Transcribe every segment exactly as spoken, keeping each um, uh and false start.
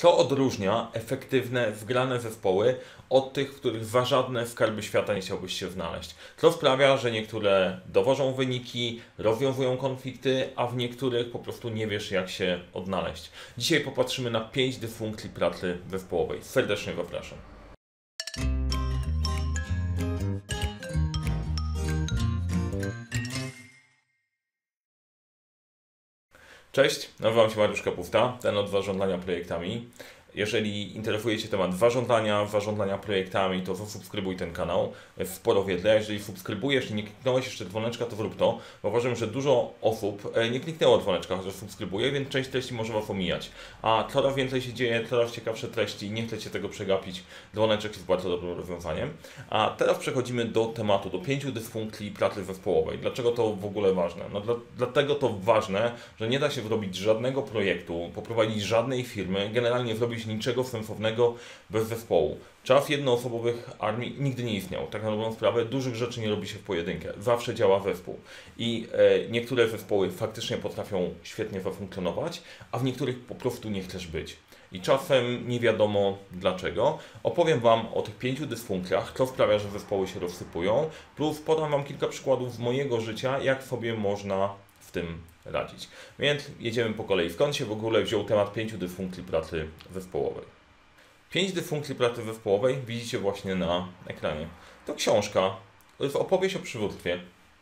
Co odróżnia efektywne, wgrane zespoły od tych, w których za żadne skarby świata nie chciałbyś się znaleźć? Co sprawia, że niektóre dowożą wyniki, rozwiązują konflikty, a w niektórych po prostu nie wiesz, jak się odnaleźć. Dzisiaj popatrzymy na pięć dysfunkcji pracy zespołowej. Serdecznie zapraszam. Cześć, nazywam się Mariusz Kapufta, ten od zarządzania projektami. Jeżeli interesuje Cię temat zarządzania, zarządzania projektami, to zasubskrybuj ten kanał. Jest sporo wiedzy. Jeżeli subskrybujesz i nie kliknąłeś jeszcze dzwoneczka, to zrób to. Bo uważam, że dużo osób nie kliknęło dzwoneczka, chociaż subskrybuje, więc część treści może Was omijać. A coraz więcej się dzieje, coraz ciekawsze treści, nie chcecie tego przegapić. Dzwoneczek jest bardzo dobrym rozwiązaniem. A teraz przechodzimy do tematu, do pięciu dysfunkcji pracy zespołowej. Dlaczego to w ogóle ważne? No dla, dlatego to ważne, że nie da się zrobić żadnego projektu, poprowadzić żadnej firmy, generalnie zrobić niczego sensownego bez zespołu. Czas jednoosobowych armii nigdy nie istniał. Tak na dobrą sprawę dużych rzeczy nie robi się w pojedynkę. Zawsze działa zespół. I e, niektóre zespoły faktycznie potrafią świetnie zafunkcjonować, a w niektórych po prostu nie chcesz być. I czasem nie wiadomo dlaczego. Opowiem Wam o tych pięciu dysfunkcjach, co sprawia, że zespoły się rozsypują, plus podam Wam kilka przykładów z mojego życia, jak sobie można w tym radzić. Więc jedziemy po kolei. Skąd się w ogóle wziął temat pięciu dysfunkcji pracy zespołowej? Pięć dysfunkcji pracy zespołowej widzicie właśnie na ekranie. To książka, to jest opowieść o przywództwie.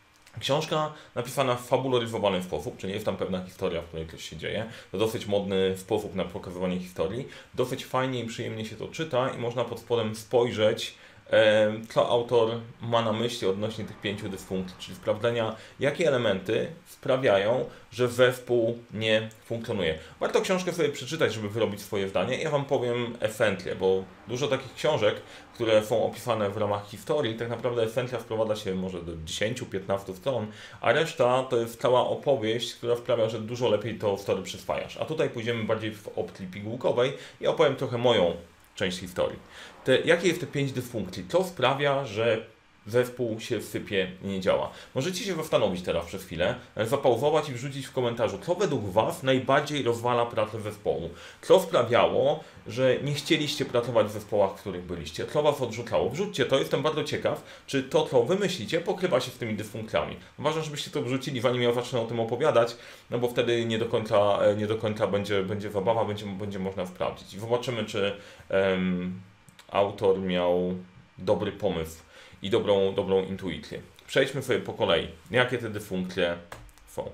Książka napisana w fabularyzowany sposób, czyli jest tam pewna historia, w której coś się dzieje. To dosyć modny sposób na pokazywanie historii. Dosyć fajnie i przyjemnie się to czyta i można pod spodem spojrzeć, co autor ma na myśli odnośnie tych pięciu dysfunkcji, czyli sprawdzenia, jakie elementy sprawiają, że zespół nie funkcjonuje. Warto książkę sobie przeczytać, żeby wyrobić swoje zdanie. Ja Wam powiem esencja, bo dużo takich książek, które są opisane w ramach historii, tak naprawdę esencja wprowadza się może do dziesięciu do piętnastu stron, a reszta to jest cała opowieść, która sprawia, że dużo lepiej to story przyswajasz. A tutaj pójdziemy bardziej w opcji pigułkowej i opowiem trochę moją część historii. Te, jakie jest te pięć dysfunkcji? Co sprawia, że zespół się sypie i nie działa? Możecie się zastanowić teraz przez chwilę, zapauzować i wrzucić w komentarzu, co według Was najbardziej rozwala pracę zespołu? Co sprawiało, że nie chcieliście pracować w zespołach, w których byliście? Co Was odrzucało? Wrzućcie to, jestem bardzo ciekaw, czy to, co Wy myślicie, pokrywa się z tymi dysfunkcjami. Ważne, żebyście to wrzucili, zanim ja zacznę o tym opowiadać, no bo wtedy nie do końca, nie do końca będzie, będzie zabawa, będzie, będzie można sprawdzić. I zobaczymy, czy um, autor miał dobry pomysł i dobrą, dobrą intuicję. Przejdźmy sobie po kolei. Jakie te dysfunkcje są?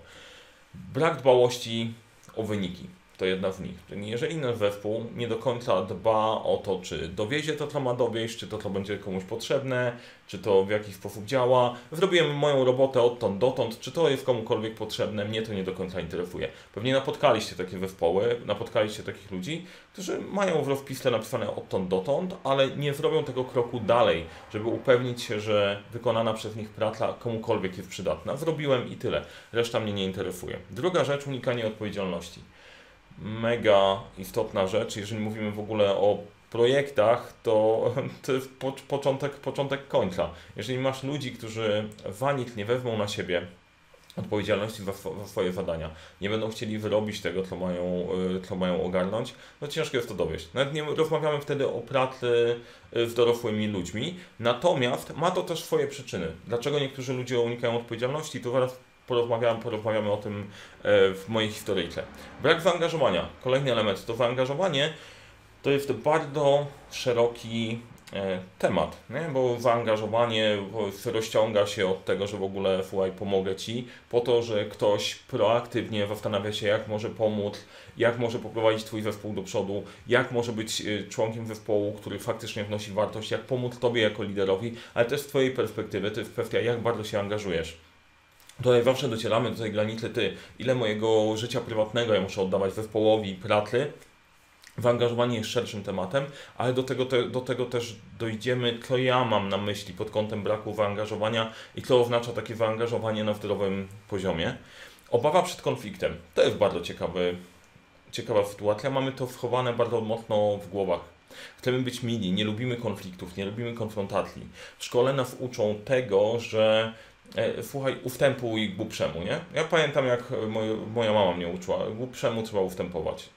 Brak dbałości o wyniki. To jedna z nich. Czyli jeżeli nasz zespół nie do końca dba o to, czy dowiezie to, co ma dowieść, czy to, co będzie komuś potrzebne, czy to w jakiś sposób działa. Zrobiłem moją robotę odtąd dotąd, czy to jest komukolwiek potrzebne, mnie to nie do końca interesuje. Pewnie napotkaliście takie zespoły, napotkaliście takich ludzi, którzy mają w rozpisce napisane odtąd dotąd, ale nie zrobią tego kroku dalej, żeby upewnić się, że wykonana przez nich praca komukolwiek jest przydatna. Zrobiłem i tyle. Reszta mnie nie interesuje. Druga rzecz, unikanie odpowiedzialności. Mega istotna rzecz, jeżeli mówimy w ogóle o projektach, to to jest początek, początek końca. Jeżeli masz ludzi, którzy za nic nie wezmą na siebie odpowiedzialności za, za swoje zadania, nie będą chcieli wyrobić tego, co mają, co mają ogarnąć, no ciężko jest to dowieść. Nawet nie rozmawiamy wtedy o pracy z dorosłymi ludźmi, natomiast ma to też swoje przyczyny. Dlaczego niektórzy ludzie unikają odpowiedzialności, to zaraz Porozmawiamy, porozmawiamy o tym w mojej historyjce. Brak zaangażowania. Kolejny element to zaangażowanie. To jest bardzo szeroki temat, nie? Bo zaangażowanie rozciąga się od tego, że w ogóle słuchaj, pomogę Ci, po to, że ktoś proaktywnie zastanawia się, jak może pomóc, jak może poprowadzić Twój zespół do przodu, jak może być członkiem zespołu, który faktycznie wnosi wartość, jak pomóc Tobie jako liderowi, ale też z Twojej perspektywy to jest kwestia, jak bardzo się angażujesz. Tutaj zawsze docieramy do tej granicy, ty, ile mojego życia prywatnego ja muszę oddawać zespołowi pracy. Zaangażowanie jest szerszym tematem, ale do tego, te, do tego też dojdziemy, co ja mam na myśli pod kątem braku zaangażowania i co oznacza takie zaangażowanie na zdrowym poziomie. Obawa przed konfliktem. To jest bardzo ciekawy, ciekawa sytuacja. Mamy to schowane bardzo mocno w głowach. Chcemy być mili, nie lubimy konfliktów, nie lubimy konfrontacji. W szkole nas uczą tego, że E, słuchaj, ustępuj głupszemu, nie? Ja pamiętam, jak moja, moja mama mnie uczyła, głupszemu trzeba ustępować.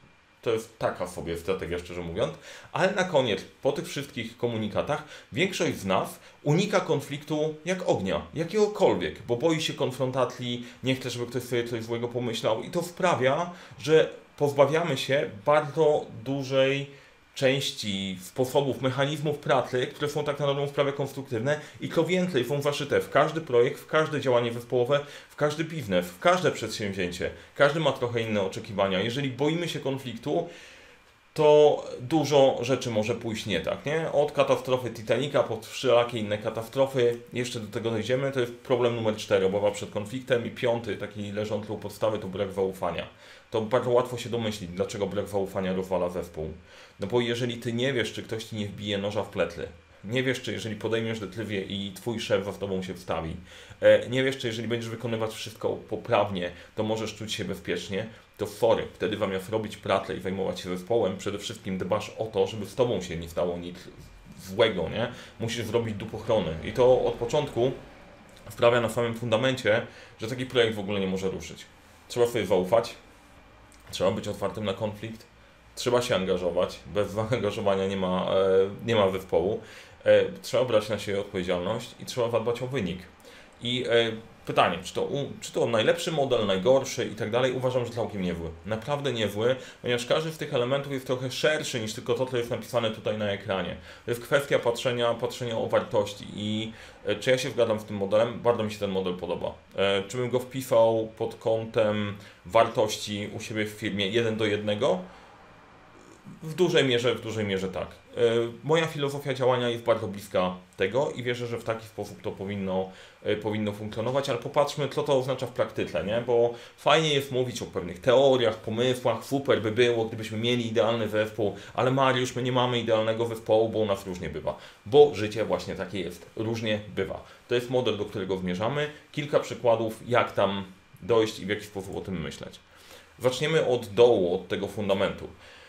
to jest taka sobie strategia, szczerze mówiąc. Ale na koniec, po tych wszystkich komunikatach, większość z nas unika konfliktu jak ognia, jakiegokolwiek, bo boi się konfrontacji, nie chce, żeby ktoś sobie coś złego pomyślał i to sprawia, że pozbawiamy się bardzo dużej części sposobów, mechanizmów pracy, które są tak na dobrą sprawę konstruktywne i co więcej są zaszyte w każdy projekt, w każde działanie zespołowe, w każdy biznes, w każde przedsięwzięcie. Każdy ma trochę inne oczekiwania. Jeżeli boimy się konfliktu, to dużo rzeczy może pójść nie tak, nie? Od katastrofy Titanica po wszelakie inne katastrofy, jeszcze do tego dojdziemy, to jest problem numer cztery, obawa przed konfliktem i piąty, taki leżący u podstawy, to brak zaufania. To bardzo łatwo się domyślić, dlaczego brak zaufania rozwala zespół. No bo jeżeli ty nie wiesz, czy ktoś ci nie wbije noża w plecy, nie wiesz, czy jeżeli podejmiesz decyzję i twój szef za tobą się wstawi, nie wiesz, czy jeżeli będziesz wykonywać wszystko poprawnie, to możesz czuć się bezpiecznie, to fory, wtedy zamiast robić pracę i zajmować się zespołem, przede wszystkim dbasz o to, żeby z tobą się nie stało nic złego, nie? Musisz zrobić dupochrony. I to od początku sprawia na samym fundamencie, że taki projekt w ogóle nie może ruszyć. Trzeba sobie zaufać, trzeba być otwartym na konflikt, trzeba się angażować, bez zaangażowania nie ma, nie ma zespołu, trzeba brać na siebie odpowiedzialność i trzeba zadbać o wynik. I pytanie, czy to, czy to najlepszy model, najgorszy i tak dalej, uważam, że całkiem niezły. Naprawdę niezły, ponieważ każdy z tych elementów jest trochę szerszy niż tylko to, co jest napisane tutaj na ekranie. To jest kwestia patrzenia, patrzenia o wartości i czy ja się zgadzam z tym modelem? Bardzo mi się ten model podoba. Czy bym go wpisał pod kątem wartości u siebie w firmie jeden do jednego? W dużej mierze, w dużej mierze tak. Moja filozofia działania jest bardzo bliska tego i wierzę, że w taki sposób to powinno, powinno funkcjonować, ale popatrzmy, co to oznacza w praktyce, nie? Bo fajnie jest mówić o pewnych teoriach, pomysłach, super by było, gdybyśmy mieli idealny zespół, ale Mariusz, my nie mamy idealnego zespołu, bo u nas różnie bywa. Bo życie właśnie takie jest, różnie bywa. To jest model, do którego zmierzamy. Kilka przykładów, jak tam dojść i w jaki sposób o tym myśleć. Zaczniemy od dołu, od tego fundamentu.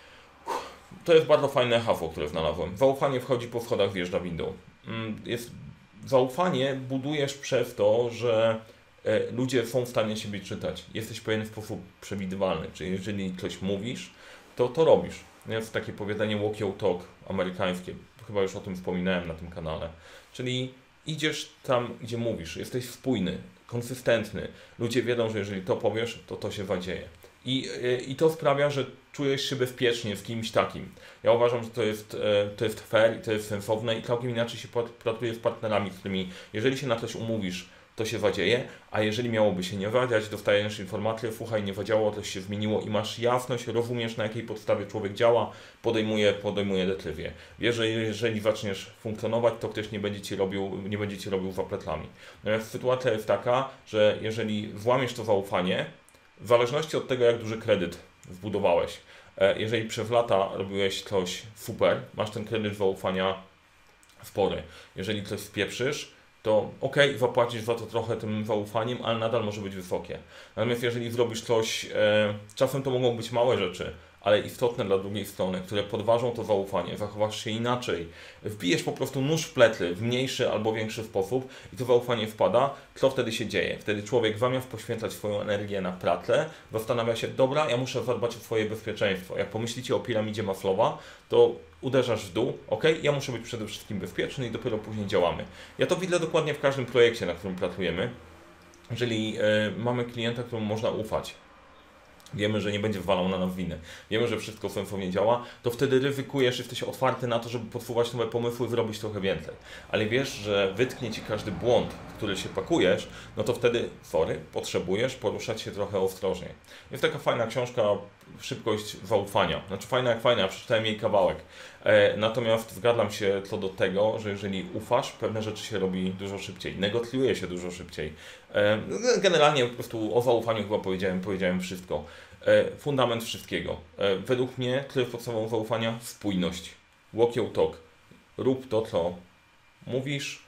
To jest bardzo fajne hasło, które znalazłem. Zaufanie wchodzi po schodach, wjeżdża windą. Jest, zaufanie budujesz przez to, że ludzie są w stanie Ciebie czytać. Jesteś w pewien sposób przewidywalny. Czyli jeżeli coś mówisz, to to robisz. Jest takie powiedzenie walk your talk amerykańskie. Chyba już o tym wspominałem na tym kanale. Czyli idziesz tam, gdzie mówisz. Jesteś spójny, konsystentny. Ludzie wiedzą, że jeżeli to powiesz, to to się zadzieje. I, I to sprawia, że czujesz się bezpiecznie z kimś takim. Ja uważam, że to jest, to jest fair i to jest sensowne i całkiem inaczej się pracuje z partnerami, z którymi jeżeli się na coś umówisz, to się zadzieje, a jeżeli miałoby się nie wadziać, dostajesz informację, słuchaj, nie wadziało, coś się zmieniło i masz jasność, rozumiesz, na jakiej podstawie człowiek działa, podejmuje, podejmuje decyzję. Wiesz, że jeżeli zaczniesz funkcjonować, to ktoś nie będzie ci robił, nie będzie ci robił za plecami. Natomiast sytuacja jest taka, że jeżeli złamiesz to zaufanie, w zależności od tego, jak duży kredyt zbudowałeś, jeżeli przez lata robiłeś coś super, masz ten kredyt zaufania spory. Jeżeli coś spieprzysz, to ok, zapłacisz za to trochę tym zaufaniem, ale nadal może być wysokie. Natomiast jeżeli zrobisz coś, e, czasem to mogą być małe rzeczy, ale istotne dla drugiej strony, które podważą to zaufanie, zachowasz się inaczej, wbijesz po prostu nóż w plecy w mniejszy albo większy sposób i to zaufanie wpada, co wtedy się dzieje? Wtedy człowiek zamiast poświęcać swoją energię na pracę, zastanawia się, dobra, ja muszę zadbać o swoje bezpieczeństwo. Jak pomyślicie o piramidzie Maslowa, to uderzasz w dół, ok, ja muszę być przede wszystkim bezpieczny i dopiero później działamy. Ja to widzę dokładnie w każdym projekcie, na którym pracujemy. Jeżeli y, mamy klienta, któremu można ufać, wiemy, że nie będzie wywalał na nas winy, wiemy, że wszystko sensownie działa, to wtedy ryzykujesz, jesteś otwarty na to, żeby podsuwać nowe pomysły i zrobić trochę więcej. Ale wiesz, że wytknie Ci każdy błąd, w który się pakujesz, no to wtedy, sorry, potrzebujesz poruszać się trochę ostrożniej. Jest taka fajna książka, Szybkość zaufania. Znaczy fajna jak fajna, przeczytałem jej kawałek. E, natomiast zgadzam się co do tego, że jeżeli ufasz, pewne rzeczy się robi dużo szybciej, negocjuje się dużo szybciej. E, generalnie po prostu o zaufaniu chyba powiedziałem, powiedziałem wszystko. E, fundament wszystkiego. E, według mnie, to jest podstawą zaufania, spójność. Walk your talk. Rób to, co mówisz,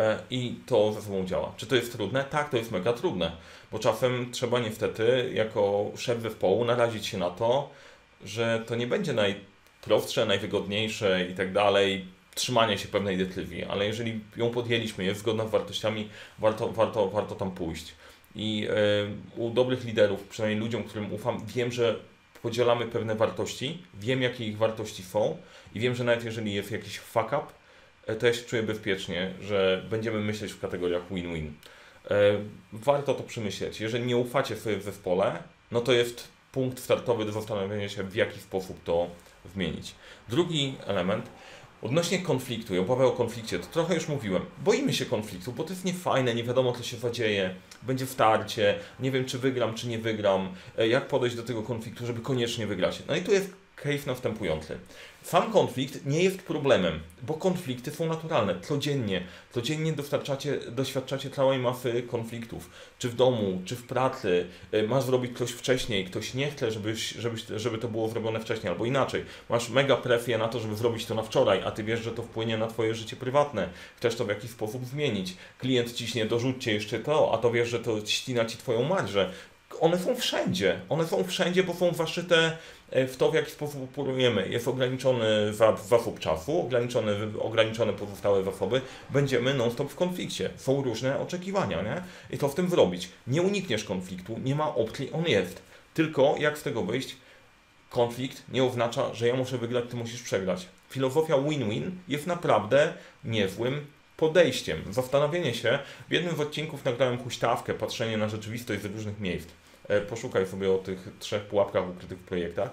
i to ze sobą działa. Czy to jest trudne? Tak, to jest mega trudne, bo czasem trzeba niestety jako szef zespołu narazić się na to, że to nie będzie najprostsze, najwygodniejsze i tak dalej, trzymanie się pewnej decyzji, ale jeżeli ją podjęliśmy, jest zgodna z wartościami, warto, warto, warto tam pójść. I yy, u dobrych liderów, przynajmniej ludziom, którym ufam, wiem, że podzielamy pewne wartości, wiem jakie ich wartości są i wiem, że nawet jeżeli jest jakiś fuck up, to ja się czuję bezpiecznie, że będziemy myśleć w kategoriach win-win. Warto to przemyśleć. Jeżeli nie ufacie sobie w zespole, no to jest punkt startowy do zastanowienia się, w jaki sposób to zmienić. Drugi element, odnośnie konfliktu i obawy o konflikcie, to trochę już mówiłem. Boimy się konfliktu, bo to jest niefajne, nie wiadomo co się zadzieje, będzie starcie, nie wiem czy wygram, czy nie wygram, jak podejść do tego konfliktu, żeby koniecznie wygrać. No i tu jest case następujący. Sam konflikt nie jest problemem, bo konflikty są naturalne. Codziennie, codziennie dostarczacie, doświadczacie całej masy konfliktów. Czy w domu, czy w pracy. Masz zrobić coś wcześniej, ktoś nie chce, żebyś, żebyś, żeby to było zrobione wcześniej, albo inaczej. Masz mega presję na to, żeby zrobić to na wczoraj, a ty wiesz, że to wpłynie na twoje życie prywatne. Chcesz to w jakiś sposób zmienić. Klient ciśnie, dorzućcie jeszcze to, a to wiesz, że to ścina ci twoją marżę. One są wszędzie. One są wszędzie, bo są zaszyte w to, w jaki sposób operujemy. Jest ograniczony zasób czasu, ograniczony, ograniczone pozostałe zasoby. Będziemy non-stop w konflikcie. Są różne oczekiwania, nie? I to w tym zrobić. Nie unikniesz konfliktu, nie ma opcji, on jest. Tylko jak z tego wyjść? Konflikt nie oznacza, że ja muszę wygrać, ty musisz przegrać. Filozofia win-win jest naprawdę niezłym podejściem. Zastanowienie się, w jednym z odcinków nagrałem huśtawkę, patrzenie na rzeczywistość z różnych miejsc. Poszukaj sobie o tych trzech pułapkach ukrytych w projektach.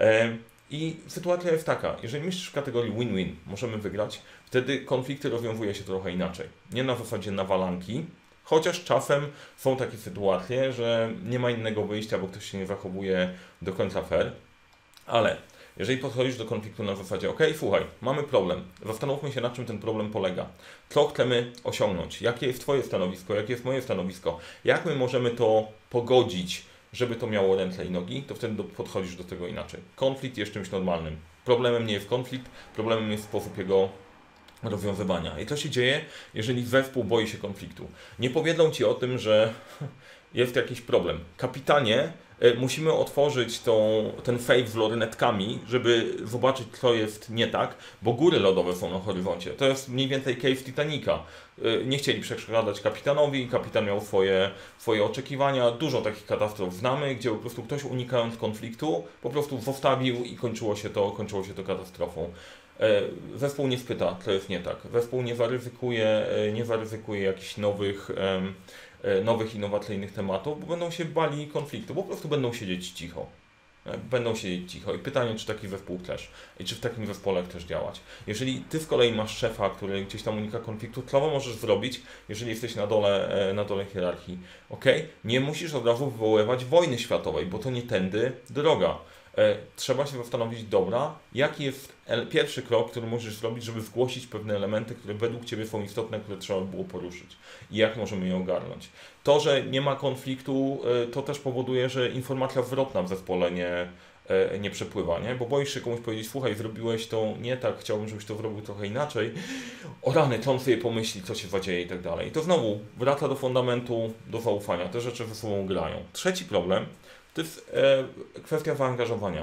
I sytuacja jest taka, jeżeli myślisz w kategorii win-win, możemy wygrać, wtedy konflikty rozwiązuje się trochę inaczej. Nie na zasadzie nawalanki, chociaż czasem są takie sytuacje, że nie ma innego wyjścia, bo ktoś się nie zachowuje do końca fair, ale jeżeli podchodzisz do konfliktu na zasadzie, ok, słuchaj, mamy problem, zastanówmy się, na czym ten problem polega, co chcemy osiągnąć, jakie jest twoje stanowisko, jakie jest moje stanowisko, jak my możemy to pogodzić, żeby to miało ręce i nogi, to wtedy podchodzisz do tego inaczej. Konflikt jest czymś normalnym. Problemem nie jest konflikt, problemem jest sposób jego rozwiązywania. I co się dzieje, jeżeli zespół boi się konfliktu? Nie powiedzą ci o tym, że jest jakiś problem. Kapitanie, musimy otworzyć tą, ten safe z lornetkami, żeby zobaczyć, co jest nie tak, bo góry lodowe są na horyzoncie. To jest mniej więcej case Titanica. Nie chcieli przeszkadzać kapitanowi, kapitan miał swoje, swoje oczekiwania. Dużo takich katastrof znamy, gdzie po prostu ktoś, unikając konfliktu, po prostu zostawił i kończyło się to, kończyło się to katastrofą. Zespół nie spyta, co jest nie tak. Zespół nie zaryzykuje, nie zaryzykuje jakichś nowych nowych, innowacyjnych tematów, bo będą się bali konfliktu, bo po prostu będą siedzieć cicho. Będą siedzieć cicho. I pytanie, czy taki zespół chcesz? I czy w takim zespole chcesz działać? Jeżeli ty z kolei masz szefa, który gdzieś tam unika konfliktu, co możesz zrobić, jeżeli jesteś na dole, na dole hierarchii? Ok? Nie musisz od razu wywoływać wojny światowej, bo to nie tędy droga. Trzeba się zastanowić, dobra, jaki jest pierwszy krok, który możesz zrobić, żeby zgłosić pewne elementy, które według Ciebie są istotne, które trzeba było poruszyć i jak możemy je ogarnąć. To, że nie ma konfliktu, to też powoduje, że informacja zwrotna w zespole nie, nie przepływa, nie? Bo boisz się komuś powiedzieć, słuchaj, zrobiłeś to nie tak, chciałbym, żebyś to zrobił trochę inaczej. O rany, to on sobie pomyśli, co się zadzieje i tak dalej. I to znowu wraca do fundamentu, do zaufania. Te rzeczy ze sobą grają. Trzeci problem to jest e, kwestia zaangażowania,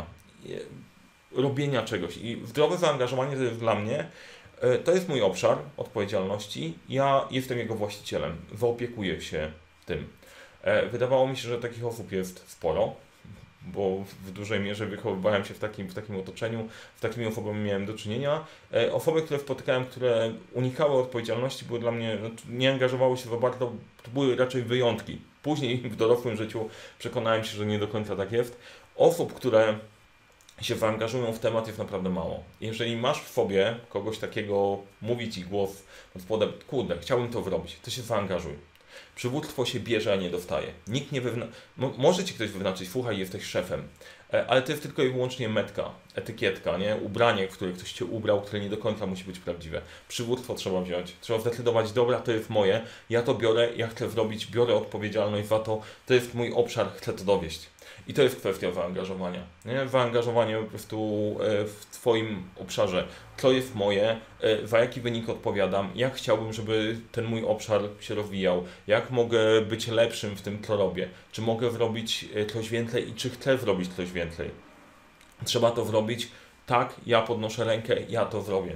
e, robienia czegoś. I zdrowe zaangażowanie to jest dla mnie, e, to jest mój obszar odpowiedzialności. Ja jestem jego właścicielem, zaopiekuję się tym. E, wydawało mi się, że takich osób jest sporo, bo w dużej mierze wychowywałem się w takim, w takim otoczeniu, z takimi osobami miałem do czynienia. E, osoby, które spotykałem, które unikały odpowiedzialności, były dla mnie, no, nie angażowały się za bardzo, to były raczej wyjątki. Później w dorosłym życiu przekonałem się, że nie do końca tak jest. Osób, które się zaangażują w temat, jest naprawdę mało. Jeżeli masz w sobie kogoś takiego, mówi ci głos pod spodem, kurde, chciałbym to zrobić, to się zaangażuj. Przywództwo się bierze, a nie dostaje. Nikt nie wyzna... Może ci ktoś wyznaczyć, słuchaj, jesteś szefem, ale to jest tylko i wyłącznie metka, etykietka, nie? Ubranie, w które ktoś cię ubrał, które nie do końca musi być prawdziwe. Przywództwo trzeba wziąć. Trzeba zdecydować, dobra, to jest moje, ja to biorę, ja chcę zrobić, biorę odpowiedzialność za to, to jest mój obszar, chcę to dowieść. I to jest kwestia zaangażowania. Nie? Zaangażowanie po prostu w Twoim obszarze. Co jest moje, za jaki wynik odpowiadam, jak chciałbym, żeby ten mój obszar się rozwijał, jak mogę być lepszym w tym, co robię, czy mogę zrobić coś więcej i czy chcę zrobić coś więcej. Trzeba to zrobić, tak, ja podnoszę rękę, ja to zrobię.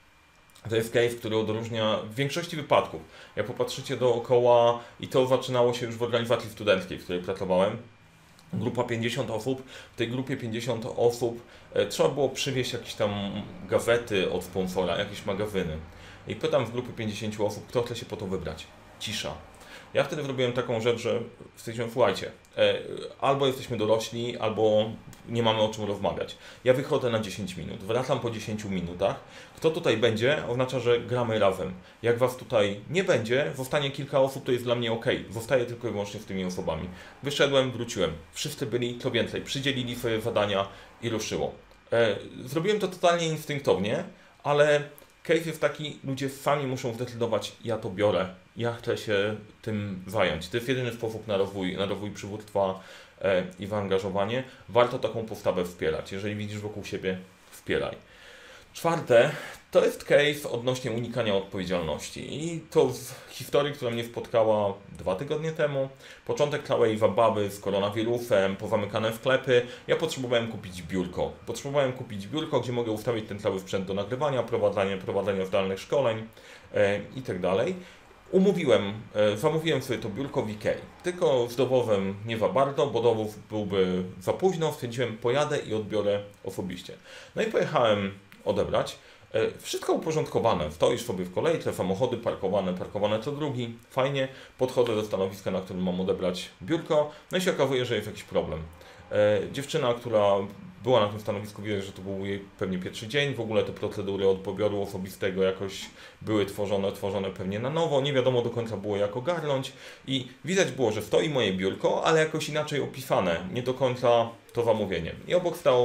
To jest case, który odróżnia w większości wypadków. Jak popatrzycie dookoła, i to zaczynało się już w organizacji studenckiej, w której pracowałem, grupa pięćdziesiąt osób, w tej grupie pięćdziesiąt osób e, trzeba było przywieźć jakieś tam gazety od sponsora, jakieś magazyny. I pytam w grupie pięćdziesięciu osób, kto chce się po to wybrać. Cisza. Ja wtedy zrobiłem taką rzecz, że stwierdziłem, słuchajcie, e, albo jesteśmy dorośli, albo nie mamy o czym rozmawiać. Ja wychodzę na dziesięć minut, wracam po dziesięciu minutach. Kto tutaj będzie, oznacza, że gramy razem. Jak was tutaj nie będzie, zostanie kilka osób, to jest dla mnie ok. Zostaję tylko i wyłącznie z tymi osobami. Wyszedłem, wróciłem. Wszyscy byli, co więcej, przydzielili swoje zadania i ruszyło. E, zrobiłem to totalnie instynktownie, ale case jest taki, ludzie sami muszą zdecydować, ja to biorę, ja chcę się tym zająć. To jest jedyny sposób na rozwój, na rozwój przywództwa e, i zaangażowanie. Warto taką postawę wspierać. Jeżeli widzisz wokół siebie, wspieraj. Czwarte, to jest case odnośnie unikania odpowiedzialności. I to z historii, która mnie spotkała dwa tygodnie temu. Początek całej zabawy z koronawirusem, pozamykane sklepy. Ja potrzebowałem kupić biurko. Potrzebowałem kupić biurko, gdzie mogę ustawić ten cały sprzęt do nagrywania, prowadzenia, prowadzenia zdalnych szkoleń e, i tak dalej. Umówiłem, e, zamówiłem sobie to biurko w Ikei. Tylko z dowozem nie za bardzo, bo dowóz byłby za późno. Stwierdziłem, pojadę i odbiorę osobiście. No i pojechałem odebrać. Wszystko uporządkowane. Stoisz sobie w kolejce, samochody parkowane, parkowane co drugi. Fajnie. Podchodzę do stanowiska, na którym mam odebrać biurko. No i się okazuje, że jest jakiś problem. Dziewczyna, która była na tym stanowisku, wie, że to był jej pewnie pierwszy dzień. W ogóle te procedury od pobioru osobistego jakoś były tworzone, tworzone pewnie na nowo. Nie wiadomo do końca było, jak ogarnąć. I widać było, że stoi moje biurko, ale jakoś inaczej opisane. Nie do końca to zamówienie. I obok stał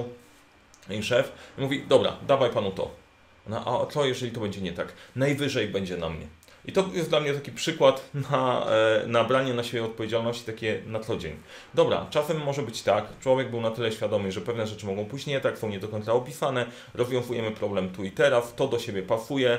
i szef mówi, dobra, dawaj panu to. No, a co jeżeli to będzie nie tak? Najwyżej będzie na mnie. I to jest dla mnie taki przykład na, na branie na siebie odpowiedzialności takie na co dzień. Dobra, czasem może być tak, człowiek był na tyle świadomy, że pewne rzeczy mogą pójść nie tak, są nie do końca opisane, rozwiązujemy problem tu i teraz, to do siebie pasuje,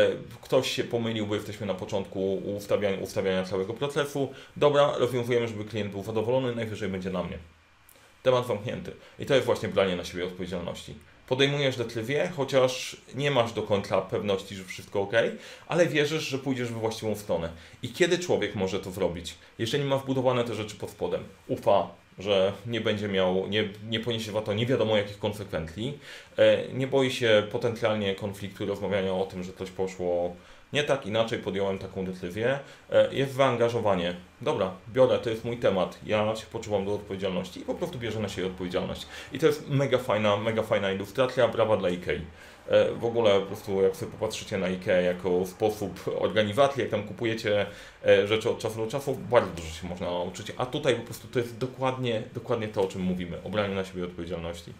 ktoś się pomylił, bo jesteśmy na początku ustawiania, ustawiania całego procesu. Dobra, rozwiązujemy, żeby klient był zadowolony, najwyżej będzie na mnie. Temat zamknięty. I to jest właśnie branie na siebie odpowiedzialności. Podejmujesz decyzję, chociaż nie masz do końca pewności, że wszystko ok, ale wierzysz, że pójdziesz we właściwą stronę. I kiedy człowiek może to zrobić? Jeżeli ma wbudowane te rzeczy pod spodem, ufa, że nie będzie miał, nie, nie poniesie za to nie wiadomo jakich konsekwencji, nie boi się potencjalnie konfliktu, rozmawiania o tym, że coś poszło nie tak, inaczej, podjąłem taką decyzję, jest zaangażowanie. Dobra, biorę, to jest mój temat, ja się poczuwam do odpowiedzialności i po prostu bierze na siebie odpowiedzialność. I to jest mega fajna, mega fajna ilustracja, brawa dla Ikei. W ogóle po prostu jak sobie popatrzycie na Ikea jako sposób organizacji, jak tam kupujecie rzeczy od czasu do czasu, bardzo dużo się można nauczyć. A tutaj po prostu to jest dokładnie, dokładnie to, o czym mówimy, o braniu na siebie odpowiedzialności.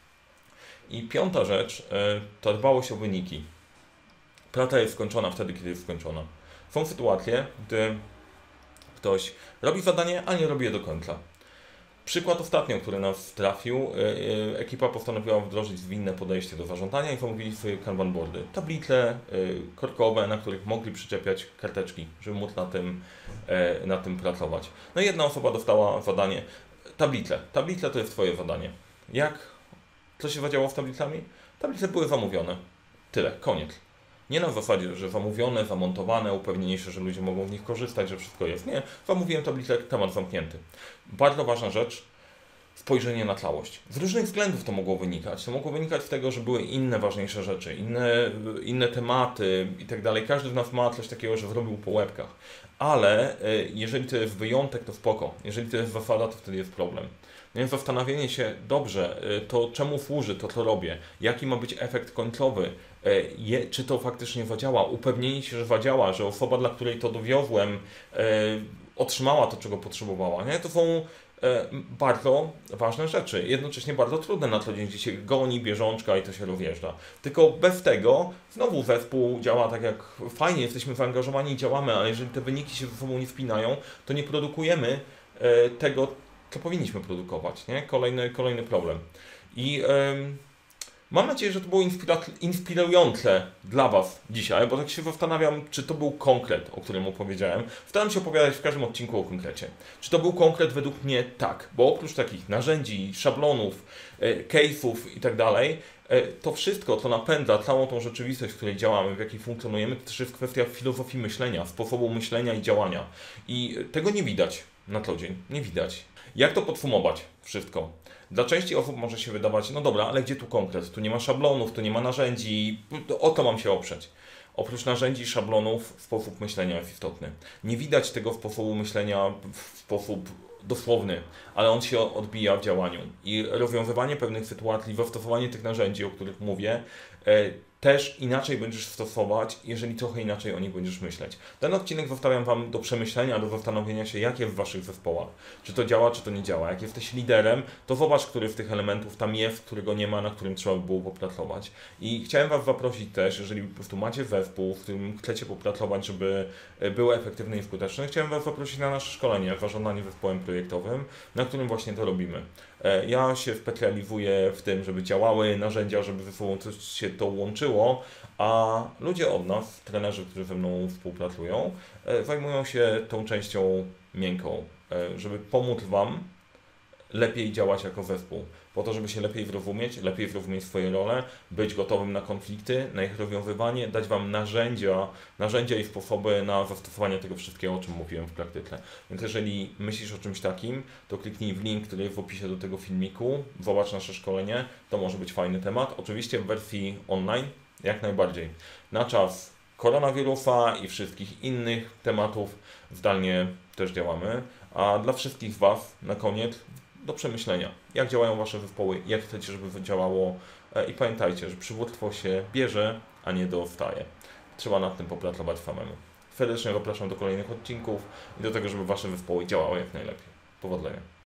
I piąta rzecz, to dbałość o wyniki. Praca jest skończona wtedy, kiedy jest skończona. Są sytuacje, gdy ktoś robi zadanie, a nie robi je do końca. Przykład ostatnio, który nas trafił, yy, ekipa postanowiła wdrożyć zwinne podejście do zarządzania i zamówili sobie kanban boardy. Tablice yy, korkowe, na których mogli przyczepiać karteczki, żeby móc na tym, yy, na tym pracować. No i jedna osoba dostała zadanie, tablice. Tablice to jest Twoje zadanie. Jak? Co się zadziało z tablicami? Tablice były zamówione. Tyle, koniec. Nie na zasadzie, że zamówione, zamontowane, upewnienie się, że ludzie mogą z nich korzystać, że wszystko jest. Nie, zamówiłem tablicę, temat zamknięty. Bardzo ważna rzecz, spojrzenie na całość. Z różnych względów to mogło wynikać. To mogło wynikać z tego, że były inne ważniejsze rzeczy, inne, inne tematy i tak dalej. Każdy z nas ma coś takiego, że zrobił po łebkach. Ale jeżeli to jest wyjątek, to spoko. Jeżeli to jest zasada, to wtedy jest problem. Więc zastanawianie się, dobrze, to czemu służy to, co robię? Jaki ma być efekt końcowy? Je, czy to faktycznie zadziała? Upewnienie się, że zadziała, że osoba, dla której to dowiozłem, otrzymała to, czego potrzebowała. Nie? To są bardzo ważne rzeczy. Jednocześnie bardzo trudne na co dzień, gdzie się goni bieżączka i to się rozjeżdża. Tylko bez tego znowu zespół działa tak jak fajnie, jesteśmy zaangażowani i działamy, ale jeżeli te wyniki się ze sobą nie spinają, to nie produkujemy tego, co powinniśmy produkować. Nie? Kolejny, kolejny problem. I ym, mam nadzieję, że to było inspirujące dla Was dzisiaj, bo tak się zastanawiam, czy to był konkret, o którym opowiedziałem. Staram się opowiadać w każdym odcinku o konkrecie. Czy to był konkret? Według mnie tak, bo oprócz takich narzędzi, szablonów, case'ów i tak dalej, to wszystko, co napędza całą tą rzeczywistość, w której działamy, w jakiej funkcjonujemy, to też jest kwestia filozofii myślenia, sposobu myślenia i działania. I tego nie widać na co dzień, nie widać. Jak to podsumować wszystko? Dla części osób może się wydawać, no dobra, ale gdzie tu konkret? Tu nie ma szablonów, tu nie ma narzędzi, o to mam się oprzeć. Oprócz narzędzi i szablonów sposób myślenia jest istotny. Nie widać tego sposobu myślenia w sposób dosłowny, ale on się odbija w działaniu. I rozwiązywanie pewnych sytuacji, zastosowanie tych narzędzi, o których mówię, też inaczej będziesz stosować, jeżeli trochę inaczej o nich będziesz myśleć. Ten odcinek zostawiam Wam do przemyślenia, do zastanowienia się, jak jest w Waszych zespołach. Czy to działa, czy to nie działa. Jak jesteś liderem, to zobacz, który z tych elementów tam jest, którego nie ma, na którym trzeba by było popracować. I chciałem Was zaprosić też, jeżeli po prostu macie zespół, w którym chcecie popracować, żeby był efektywny i skuteczny, chciałem Was zaprosić na nasze szkolenie Zarządzanie zespołem projektowym, na którym właśnie to robimy. Ja się specjalizuję w tym, żeby działały narzędzia, żeby ze sobą coś się to łączyło, a ludzie od nas, trenerzy, którzy ze mną współpracują, zajmują się tą częścią miękką, żeby pomóc Wam lepiej działać jako zespół, po to, żeby się lepiej zrozumieć, lepiej zrozumieć swoje role, być gotowym na konflikty, na ich rozwiązywanie, dać Wam narzędzia, narzędzia i sposoby na zastosowanie tego wszystkiego, o czym mówiłem w praktyce. Więc jeżeli myślisz o czymś takim, to kliknij w link, który jest w opisie do tego filmiku, zobacz nasze szkolenie, to może być fajny temat. Oczywiście w wersji online, jak najbardziej. Na czas koronawirusa i wszystkich innych tematów zdalnie też działamy, a dla wszystkich z Was na koniec do przemyślenia, jak działają Wasze zespoły, jak chcecie, żeby działało i pamiętajcie, że przywództwo się bierze, a nie dostaje. Trzeba nad tym popracować samemu. Serdecznie zapraszam do kolejnych odcinków i do tego, żeby Wasze zespoły działały jak najlepiej. Powodzenia.